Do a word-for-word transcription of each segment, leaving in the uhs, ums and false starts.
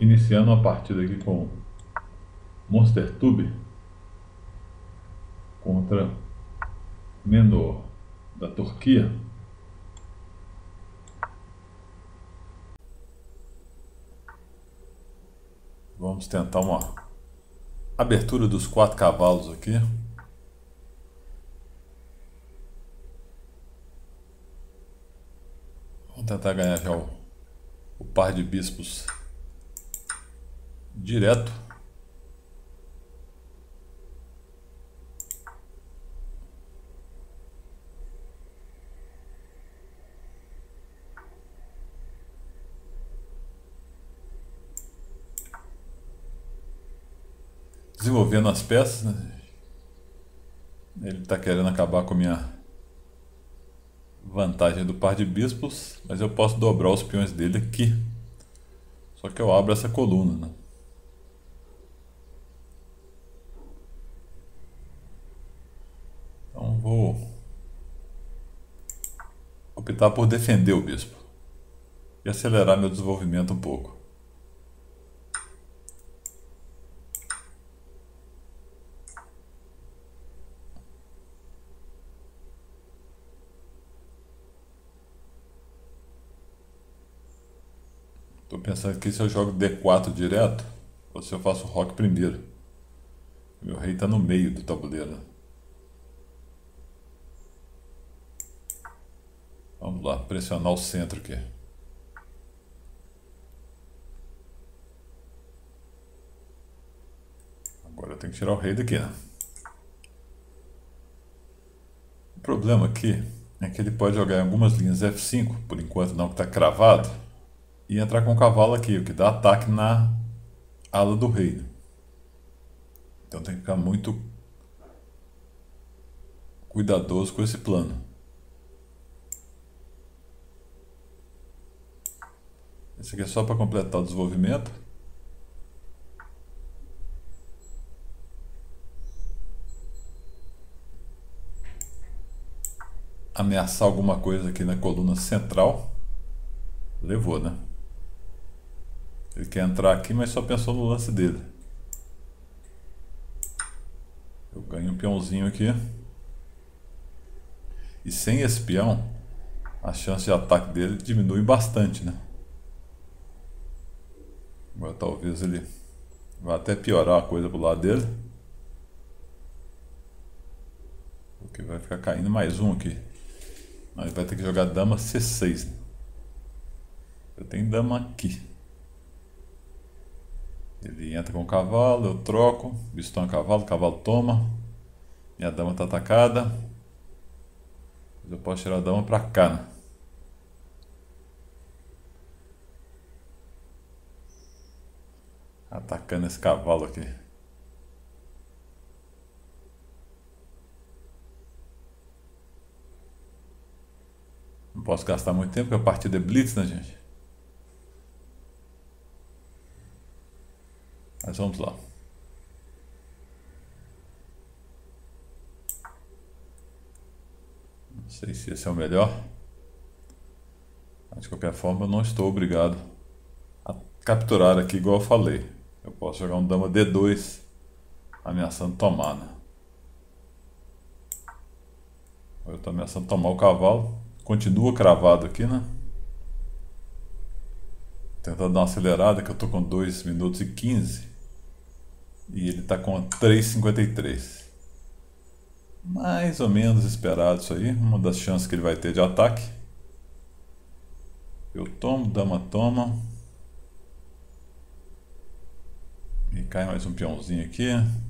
Iniciando uma partida aqui com Monster Tube contra Menor da Turquia. Vamos tentar uma abertura dos quatro cavalos aqui. Vamos tentar ganhar já o, o par de bispos direto. Desenvolvendo as peças, né? Ele está querendo acabar com a minha vantagem do par de bispos, mas eu posso dobrar os peões dele aqui. Só que eu abro essa coluna, né? Então vou optar por defender o bispo e acelerar meu desenvolvimento um pouco. Estou pensando aqui se eu jogo D quatro direto ou se eu faço roque primeiro. Meu rei está no meio do tabuleiro. Vamos lá, pressionar o centro aqui. Agora eu tenho que tirar o rei daqui, né? O problema aqui é que ele pode jogar em algumas linhas F cinco, por enquanto não, que está cravado, e entrar com o cavalo aqui, o que dá ataque na ala do rei. Então tem que ficar muito cuidadoso com esse plano. Esse aqui é só para completar o desenvolvimento. Ameaçar alguma coisa aqui na coluna central. Levou, né? Ele quer entrar aqui, mas só pensou no lance dele. Eu ganho um peãozinho aqui. E sem esse peão, a chance de ataque dele diminui bastante, né? Agora talvez ele vá até piorar a coisa pro lado dele. Porque vai ficar caindo mais um aqui. Mas vai ter que jogar dama C seis. Eu tenho dama aqui. Ele entra com o cavalo, eu troco. Bicho toma cavalo, o cavalo toma. Minha dama está atacada. Eu posso tirar a dama para cá, né? Atacando esse cavalo aqui. Não posso gastar muito tempo, porque a partida é blitz, né, gente? Mas vamos lá. Não sei se esse é o melhor. Mas de qualquer forma eu não estou obrigado a capturar aqui igual eu falei. Eu posso jogar um dama D dois ameaçando tomar, né? Eu estou ameaçando tomar o cavalo. Continua cravado aqui, né? Tentando dar uma acelerada, que eu estou com dois minutos e quinze. E ele está com três e cinquenta e três. Mais ou menos esperado isso aí. Uma das chances que ele vai ter de ataque. Eu tomo, dama toma. E cai mais um peãozinho aqui.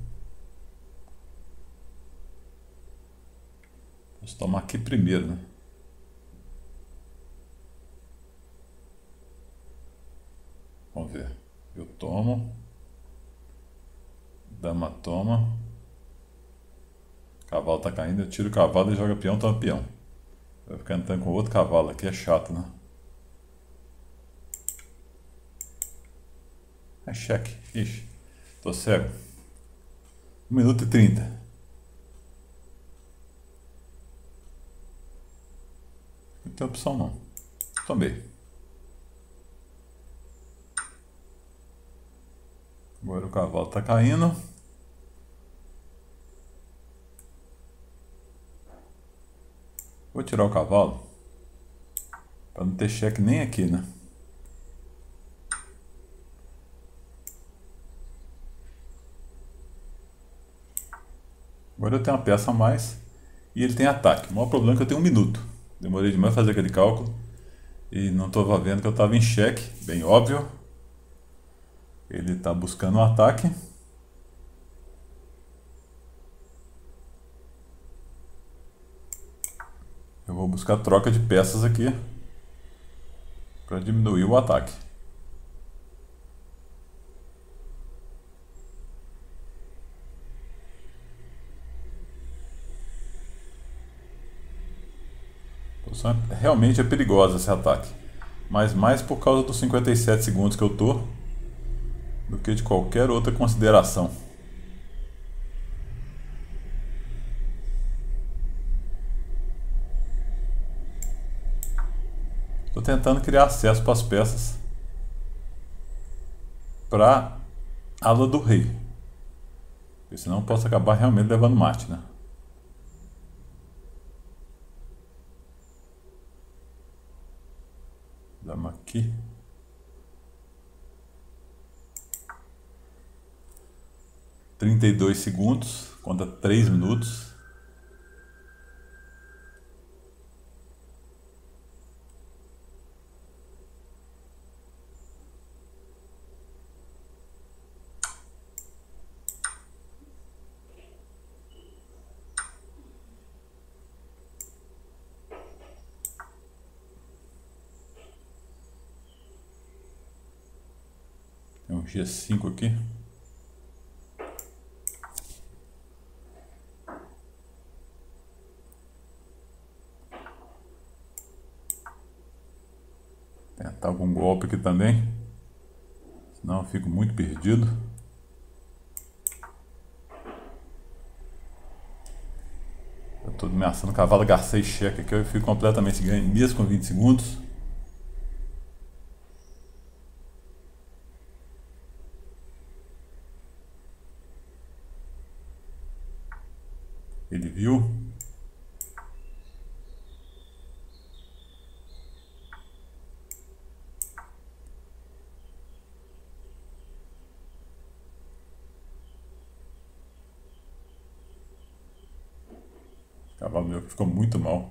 Vou tomar aqui primeiro, né? Vamos ver. Eu tomo. Dama toma. O cavalo tá caindo, eu tiro o cavalo e jogo peão, toma peão. Vai ficar entrando com outro cavalo aqui, é chato, né? É cheque. Ixi, tô cego. um minuto e trinta. Não tem opção não. Tomei. Agora o cavalo está caindo. Vou tirar o cavalo para não ter cheque nem aqui, né? Agora eu tenho uma peça a mais e ele tem ataque. O maior problema é que eu tenho um minuto. Demorei demais a fazer aquele cálculo e não estava vendo que eu estava em xeque, bem óbvio. Ele está buscando um ataque. Eu vou buscar troca de peças aqui para diminuir o ataque. Realmente é perigosa esse ataque, mas mais por causa dos cinquenta e sete segundos que eu tô do que de qualquer outra consideração. Estou tentando criar acesso para as peças para a ala do rei, porque senão eu posso acabar realmente levando mate, né? Dama aqui. trinta e dois segundos contra três minutos. Tem um G cinco aqui. Tentar algum golpe aqui também, senão eu fico muito perdido. Eu estou ameaçando o cavalo garcês cheque aqui, eu fico completamente ganho, mesmo com vinte segundos. Ele viu. O cavalo meu ficou muito mal.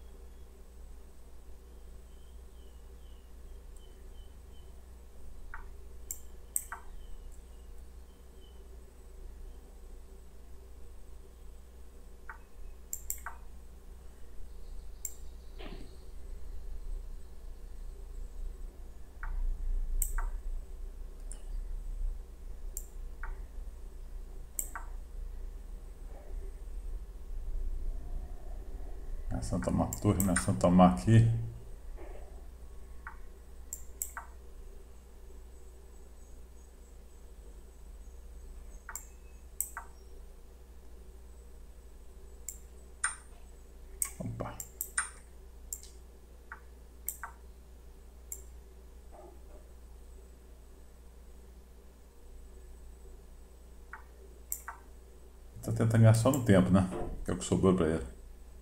Ameaçando tomar torre, ameaçando tomar aqui. Opa. Tá tentando ganhar só no tempo, né? Que é o que sobrou pra ele.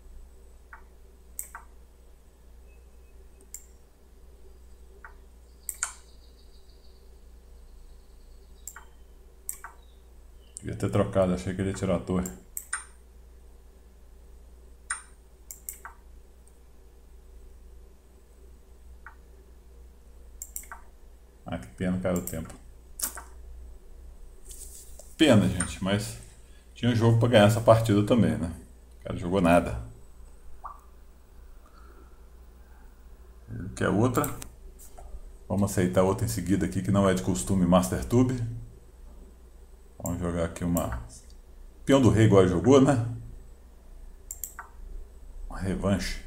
Devia ter trocado, achei que ele ia tirar a torre. Ah, que pena, caiu o tempo. Pena, gente, mas tinha jogo pra ganhar essa partida também, né? O cara jogou nada. Ele quer outra. Vamos aceitar outra em seguida aqui, que não é de costume MasterTube. Vamos jogar aqui uma... Peão do rei igual jogou, né? Uma revanche.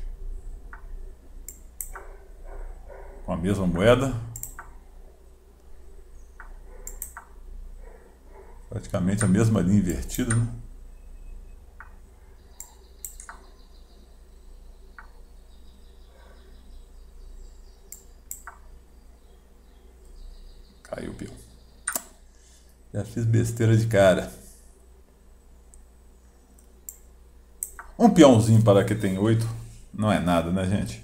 Com a mesma moeda. Praticamente a mesma linha invertida, né? Caiu o peão. Já fiz besteira de cara. Um peãozinho para que tem oito não é nada, né, gente?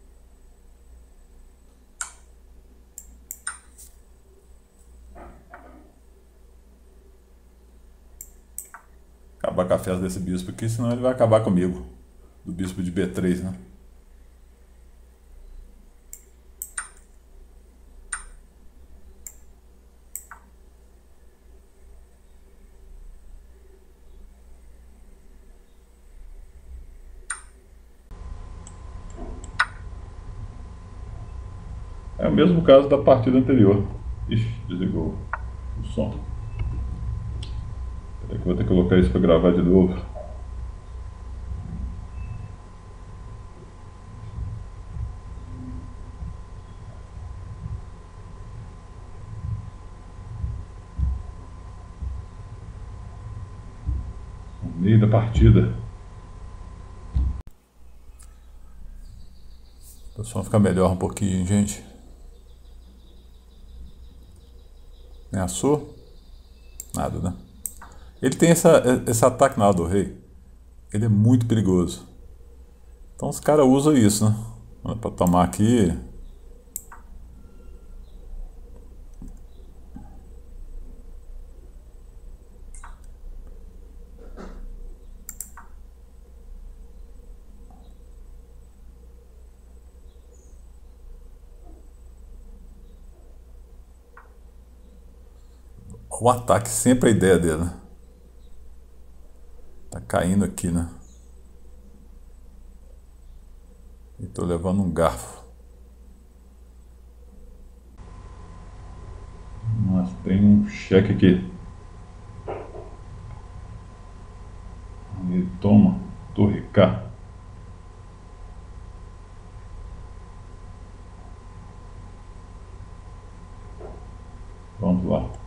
Acabar com a festa desse bispo aqui, senão ele vai acabar comigo. Do bispo de B três, né? É o mesmo caso da partida anterior. Ixi, desligou o som. Peraí que eu vou ter que colocar isso para gravar de novo. No meio da partida. O som fica melhor um pouquinho, gente. Ameaçou? Nada, né? Ele tem essa, esse ataque na ala do rei. Ele é muito perigoso. Então os caras usam isso, né? Pra tomar aqui. O ataque sempre é a ideia dele, né? Tá caindo aqui, né? E tô levando um garfo. Mas tem um cheque aqui. Ele toma, torre K. Vamos lá.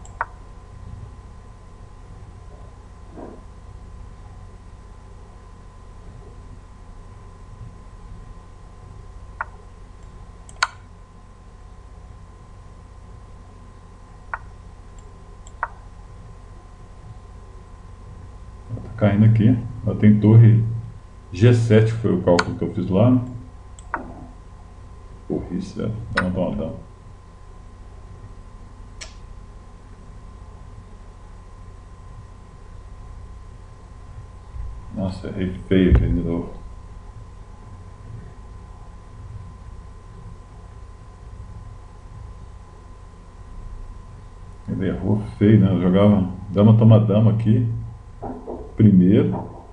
Tá caindo aqui. Ela tem torre G sete, que foi o cálculo que eu fiz lá. Burrice, dá uma dá, dá. Nossa, errei feio aqui de novo. Ele errou feio, né? Eu jogava dama toma dama aqui. Primeiro.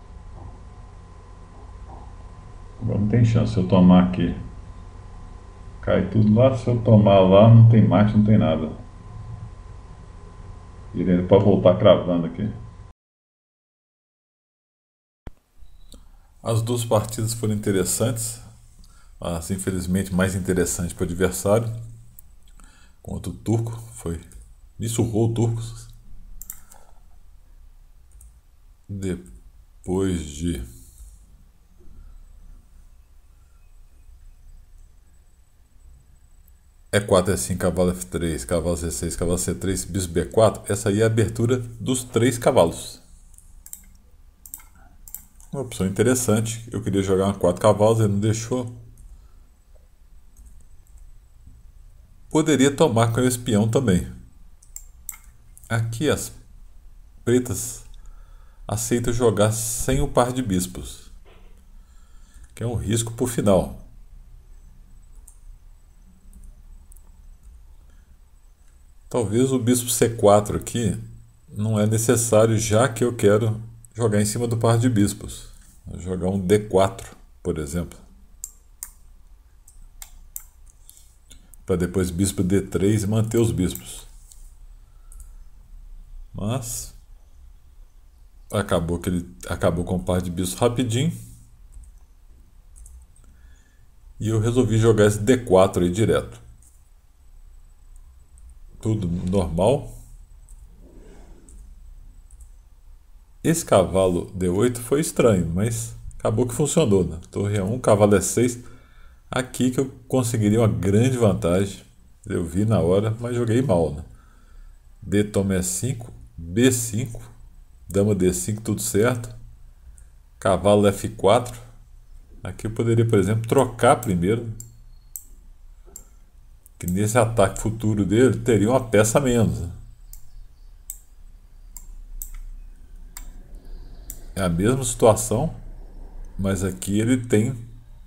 Agora não tem chance se eu tomar aqui. Cai tudo lá, se eu tomar lá não tem mate, não tem nada. E ele pode voltar cravando aqui. As duas partidas foram interessantes, mas infelizmente mais interessante para o adversário. Contra o turco, foi. Me surrou o turco. Depois de E quatro, E cinco, cavalo F três, cavalo C seis, cavalo C três, bispo B quatro, essa aí é a abertura dos três cavalos. Uma opção interessante. Eu queria jogar uma quatro cavalos, ele não deixou. Poderia tomar com esse peão também. Aqui as pretas aceitam jogar sem o par de bispos, que é um risco para o final. Talvez o bispo C quatro aqui não é necessário, já que eu quero jogar em cima do par de bispos. Vou jogar um D quatro, por exemplo. Para depois bispo D três e manter os bispos. Mas acabou que ele acabou com o par de bispos rapidinho. E eu resolvi jogar esse D quatro aí direto. Tudo normal. Esse cavalo D oito foi estranho, mas acabou que funcionou, né? Torre E um, cavalo E seis. Aqui que eu conseguiria uma grande vantagem. Eu vi na hora, mas joguei mal, né? D toma E cinco. B cinco, dama D cinco, tudo certo. Cavalo F quatro. Aqui eu poderia, por exemplo, trocar primeiro, que nesse ataque futuro dele teria uma peça a menos, né? É a mesma situação, mas aqui ele tem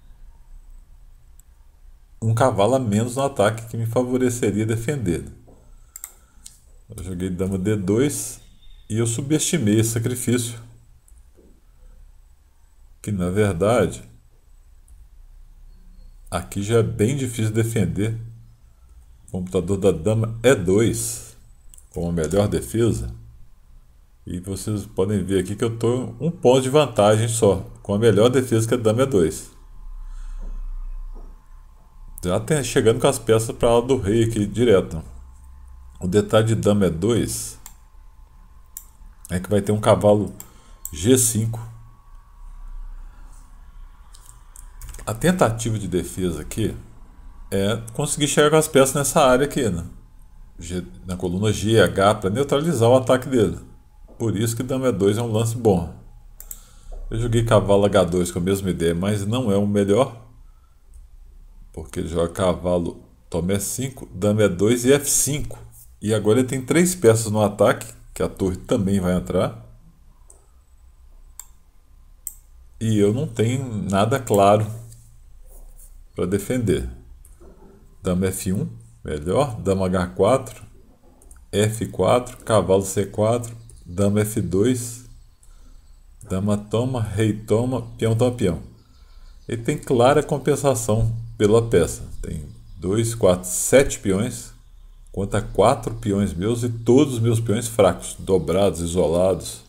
um cavalo a menos no ataque que me favoreceria defender. Eu joguei dama D dois e eu subestimei esse sacrifício, que na verdade aqui já é bem difícil defender. O computador da dama E dois com a melhor defesa. E vocês podem ver aqui que eu estou um ponto de vantagem só, com a melhor defesa que a dama E dois. Já tem, chegando com as peças para a ala do rei aqui direto. O detalhe de dama E dois é que vai ter um cavalo G cinco. A tentativa de defesa aqui é conseguir chegar com as peças nessa área aqui, né? G, na coluna G, H, para neutralizar o ataque dele. Por isso que dama E dois é um lance bom. Eu joguei cavalo H dois com a mesma ideia, mas não é o melhor, porque ele joga cavalo, toma E cinco, dama E dois e F cinco. E agora ele tem três peças no ataque, que a torre também vai entrar. E eu não tenho nada claro para defender. Dama F um, melhor. Dama H quatro, F quatro, cavalo C quatro, dama F dois, dama toma, rei toma, peão toma peão. Ele tem clara compensação pela peça. Tem dois, quatro, sete peões contra quatro peões meus e todos os meus peões fracos, dobrados, isolados.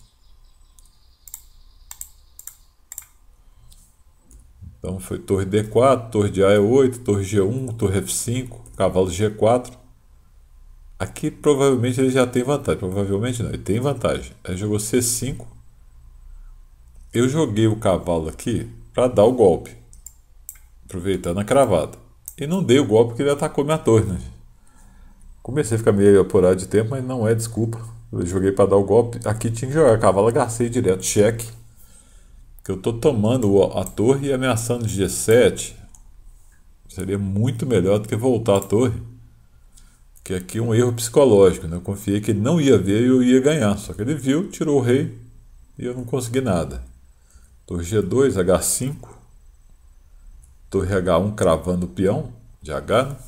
Então foi torre D quatro, torre de A E oito, torre G um, torre F cinco, cavalo G quatro. Aqui provavelmente ele já tem vantagem. Provavelmente não, ele tem vantagem. Aí jogou C cinco. Eu joguei o cavalo aqui para dar o golpe, aproveitando a cravada. E não dei o golpe porque ele atacou minha torre, né? Comecei a ficar meio apurado de tempo, mas não é desculpa. Eu joguei para dar o golpe. Aqui tinha que jogar cavalo H seis direto, cheque. Que eu estou tomando a torre e ameaçando de G sete. Seria muito melhor do que voltar a torre. Que aqui é um erro psicológico, né? Eu confiei que ele não ia ver e eu ia ganhar. Só que ele viu, tirou o rei e eu não consegui nada. Torre G dois, H cinco. Torre H um cravando o peão de H, né?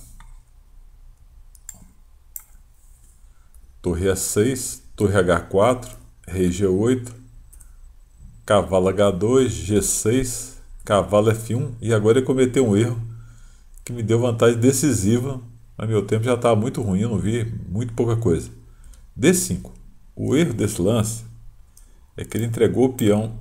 Torre E seis, torre H quatro, rei G oito, cavalo H dois, G seis, cavalo F um. E agora ele cometeu um erro que me deu vantagem decisiva. Mas meu tempo já estava muito ruim, eu não vi muito pouca coisa. D cinco. O erro desse lance é que ele entregou o peão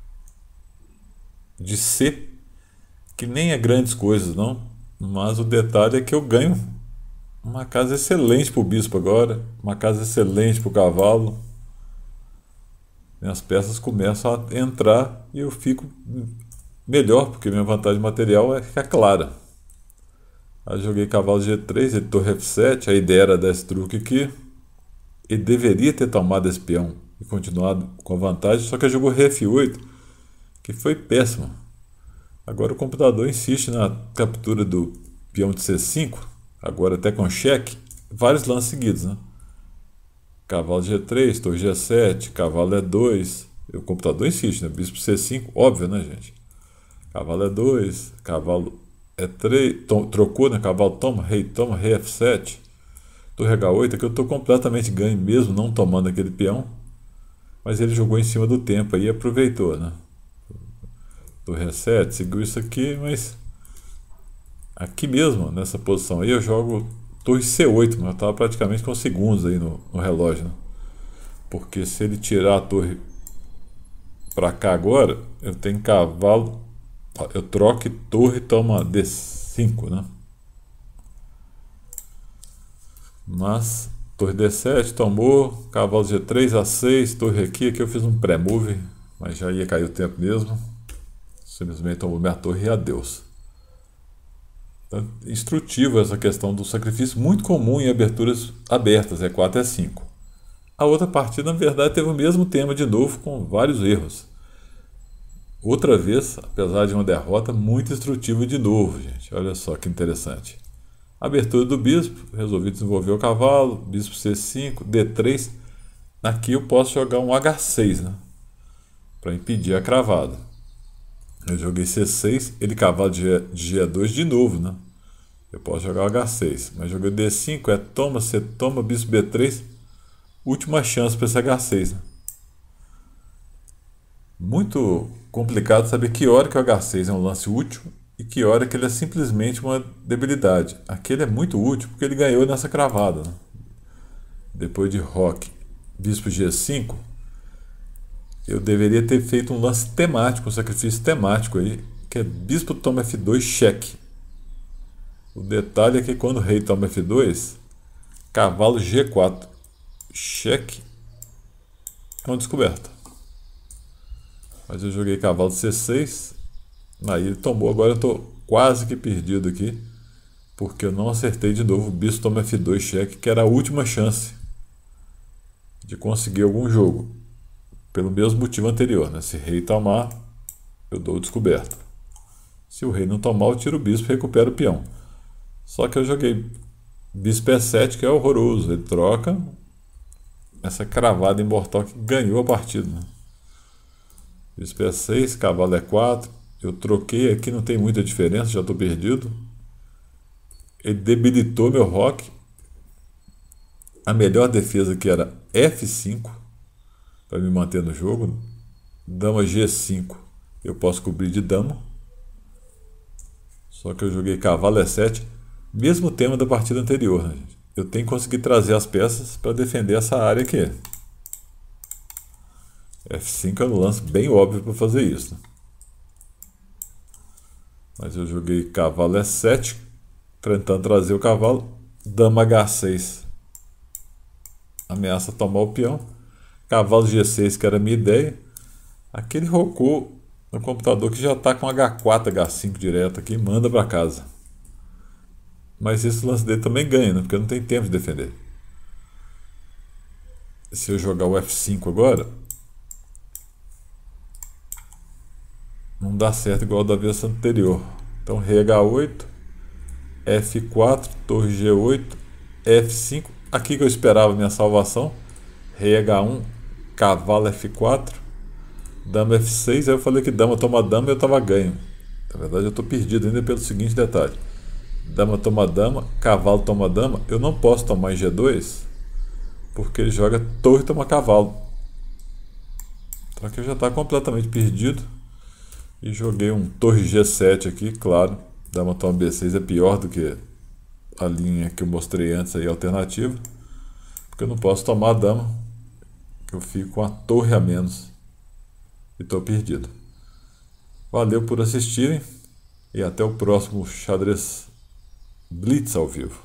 de C, que nem é grandes coisas não, mas o detalhe é que eu ganho uma casa excelente para o bispo agora, uma casa excelente para o cavalo. Minhas peças começam a entrar e eu fico melhor, porque minha vantagem material é ficar clara. Aí joguei cavalo G três, ele torre F sete, a ideia era dar esse truque aqui. Ele deveria ter tomado esse peão e continuado com vantagem, só que ele jogou rei F oito, que foi péssimo. Agora o computador insiste na captura do peão de C cinco, agora até com cheque, vários lances seguidos, né? Cavalo G três, torre G sete, cavalo E dois, o computador insiste, né? Bispo C cinco, óbvio, né, gente? Cavalo E dois, cavalo E três, trocou, né? Cavalo toma, rei toma, rei F sete, torre H oito, aqui eu estou completamente ganho mesmo, não tomando aquele peão, mas ele jogou em cima do tempo aí e aproveitou, né? Torre E sete, seguiu isso aqui, mas aqui mesmo, nessa posição aí, eu jogo torre C oito, mas eu estava praticamente com segundos aí no, no relógio, né? Porque se ele tirar a torre para cá agora, eu tenho cavalo, eu troco e torre toma D cinco, né? Mas torre D sete tomou, cavalo G três, A seis, torre aqui, aqui eu fiz um pré-move, mas já ia cair o tempo mesmo. Simplesmente tomou minha torre e adeus. Então, instrutivo essa questão do sacrifício, muito comum em aberturas abertas, E quatro, E cinco. A outra partida, na verdade, teve o mesmo tema de novo, com vários erros. Outra vez, apesar de uma derrota, muito instrutiva de novo, gente. Olha só que interessante. Abertura do bispo, resolvi desenvolver o cavalo, bispo C cinco, D três. Aqui eu posso jogar um H seis, né? Para impedir a cravada. Eu joguei C seis, ele cavalo de G dois de novo, né? Eu posso jogar o H seis, mas joguei D cinco, é toma, C toma, bispo B três. Última chance para esse H seis, né? Muito complicado saber que hora que o H seis é um lance útil e que hora que ele é simplesmente uma debilidade. Aquele é muito útil porque ele ganhou nessa cravada, né? Depois de roque, bispo G cinco, eu deveria ter feito um lance temático, um sacrifício temático aí, que é bispo toma F dois, cheque. O detalhe é que quando o rei toma F dois, cavalo G quatro, cheque, é uma descoberta. Mas eu joguei cavalo C seis, aí ele tomou, agora eu estou quase que perdido aqui, porque eu não acertei de novo o bispo toma F dois, cheque, que era a última chance de conseguir algum jogo, pelo mesmo motivo anterior, né? Se o rei tomar, eu dou descoberta. Se o rei não tomar, eu tiro o bispo e recupero o peão. Só que eu joguei bispo E sete, que é horroroso, ele troca essa cravada imortal que ganhou a partida, né? Bispo E seis, cavalo E quatro, eu troquei aqui, não tem muita diferença, já estou perdido. Ele debilitou meu roque. A melhor defesa aqui era F cinco, para me manter no jogo. Dama G cinco, eu posso cobrir de dama. Só que eu joguei cavalo E sete, mesmo tema da partida anterior, né, gente? Eu tenho que conseguir trazer as peças para defender essa área aqui. F cinco é um lance bem óbvio para fazer isso, né? Mas eu joguei cavalo E sete, tentando trazer o cavalo. Dama H seis, ameaça tomar o peão. Cavalo G seis, que era a minha ideia. Aqui ele rocou no computador que já está com H quatro, H cinco direto aqui, manda para casa. Mas esse lance dele também ganha, né? Porque não tem tempo de defender. Se eu jogar o F cinco agora, não dá certo igual da vez anterior. Então rei H oito, F quatro, torre G oito, F cinco. Aqui que eu esperava minha salvação. Rei H um, cavalo F quatro, dama F seis. Aí eu falei que dama toma dama e eu estava ganho. Na verdade eu estou perdido ainda pelo seguinte detalhe: dama toma dama, cavalo toma dama. Eu não posso tomar em G dois porque ele joga torre toma cavalo. Então aqui eu já está completamente perdido. E joguei um torre G sete aqui, claro. Dama toma B seis é pior do que a linha que eu mostrei antes aí, alternativa. Porque eu não posso tomar a dama, que eu fico com a torre a menos. E estou perdido. Valeu por assistirem. E até o próximo Xadrez Blitz ao vivo.